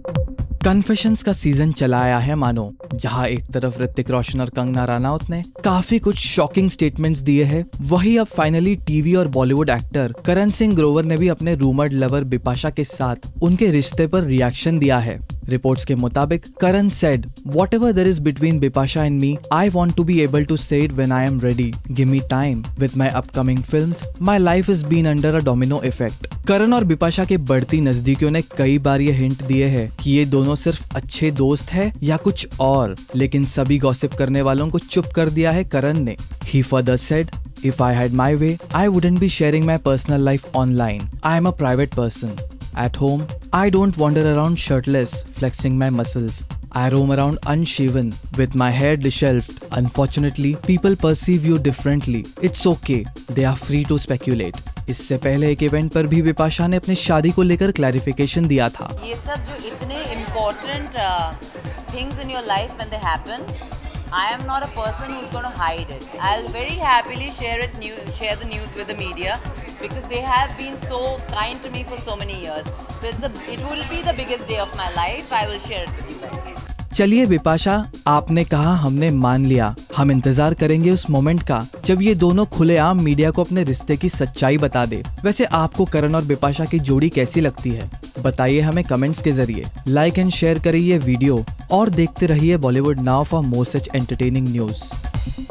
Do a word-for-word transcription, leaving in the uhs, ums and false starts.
Confessions का season चला आया है मानो, जहां एक तरफ ऋतिक रोशन और कंगना रनौत ने काफी कुछ शॉकिंग स्टेटमेंट्स दिए हैं, वही अब फाइनली टीवी और बॉलीवुड एक्टर करण सिंह ग्रोवर ने भी अपने रूमर्ड लवर बिपाशा के साथ उनके रिश्ते पर रिएक्शन दिया है। रिपोर्ट्स के मुताबिक Karan said, "Whatever there is between Bipasha and me, I want to be able to say it when I am ready. Give me time. With my upcoming films, my life has been under a domino effect." Karan और बिपाशा के बढ़ती नजदीकियों ने कई बार ये hint दिए हैं कि ये दोनों सिर्फ अच्छे दोस्त हैं या कुछ और, लेकिन सभी गॉसिप करने वालों को चुप कर दिया है करण ने। He further said, "If I had my way, I wouldn't be sharing my personal life online. I am a private person. At home, I don't wander around shirtless, flexing my muscles. I roam around unshaven, with my hair disheveled. Unfortunately, people perceive you differently. It's okay. They are free to speculate." इससे पहले एक event पर भी बिपाशा ने अपनी शादी को लेकर क्लैरिफिकेशन दिया था। ये सब जो इतने important things in your life when they happen, I am not a person who's going to hide it. I'll very happily share it, new, share the news with the media because they have been so kind to me for so many years. So it's the, it will be the biggest day of my life. I will share it with you guys. चलिए बिपाशा, आपने कहा, हमने मान लिया। हम इंतजार करेंगे उस मोमेंट का जब ये दोनों खुलेआम मीडिया को अपने रिश्ते की सच्चाई बता दे। वैसे आपको करण और बिपाशा की जोड़ी कैसी लगती है? बताइए हमें कमेंट्स के जरिए। लाइक एंड शेयर करिए वीडियो और देखते रहिए Bollywood now for more such entertaining news.